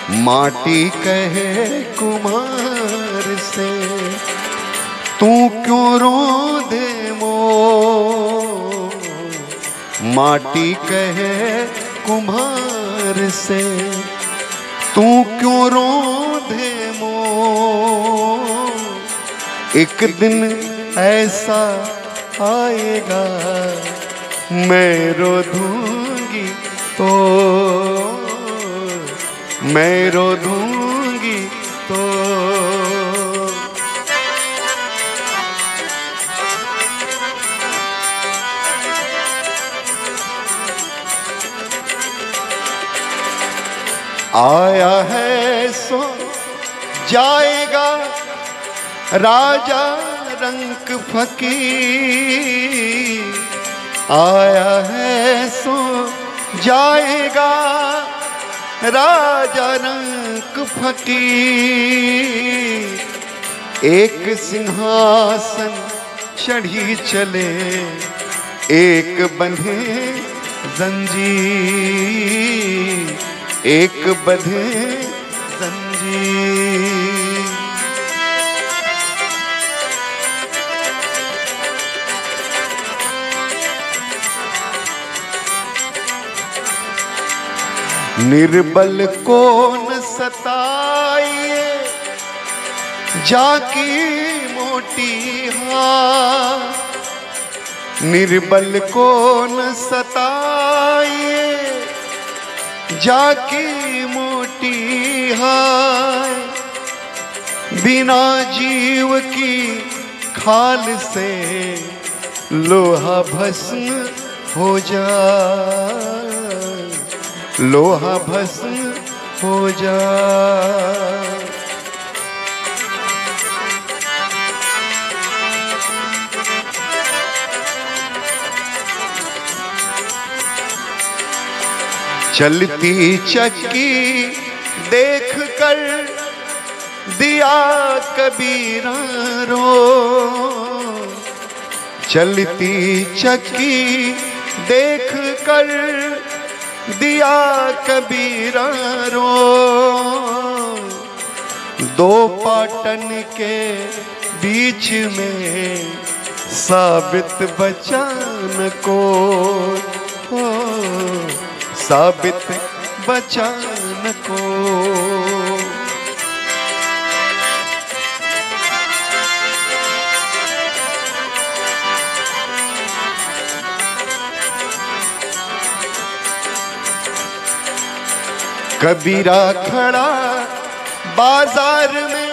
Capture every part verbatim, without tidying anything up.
माटी कहे कुम्हार से, तू क्यों रोंदे मोर। माटी कहे कुम्हार से, तू क्यों रोंदे मोर। एक दिन ऐसा आएगा मैं रो दूंगी तो, मैं रो दूंगी तो। आया है सो जाएगा राजा रंक फकीर। आया है सो जाएगा राजा रंक फकीर। एक सिंहासन चढ़ी चले, एक बंधे जंजीर, एक बंधे जंजीर। निर्बल को न सताइए जाकी मोटी हाथ। निर्बल को न सताइए जाकी मोटी हाथ। बिना जीव की खाल से लोहा भस्म हो जाए, लोहा भस्म हो जाए। चलती चक्की देख कर दिया कबीरा रो। चलती चक्की देख कर दिया कबीरा रो। दो पाटन के बीच में साबित बचान को, हो साबित बचान को। कबीरा खड़ा बाजार में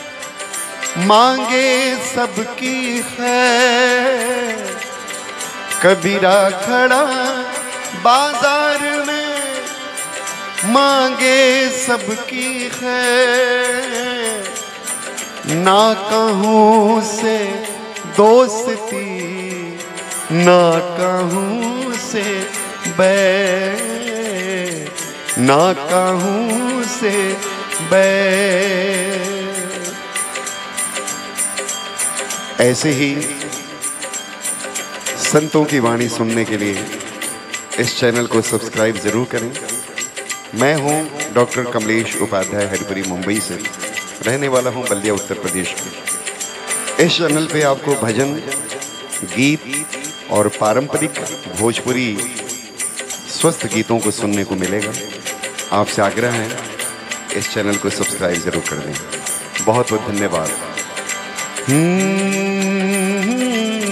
मांगे सबकी खैर। कबीरा खड़ा बाजार में मांगे सबकी खैर। ना कहूँ से दोस्ती, ना कहूँ से बैर, ना कहूँ से बैर। ऐसे ही संतों की वाणी सुनने के लिए इस चैनल को सब्सक्राइब जरूर करें। मैं हूं डॉक्टर कमलेश उपाध्याय, हरिपुरी मुंबई से, रहने वाला हूं बलिया उत्तर प्रदेश में। इस चैनल पे आपको भजन, गीत और पारंपरिक भोजपुरी स्वस्थ गीतों को सुनने को मिलेगा। आपसे आग्रह है इस चैनल को सब्सक्राइब जरूर कर दें। बहुत बहुत धन्यवाद।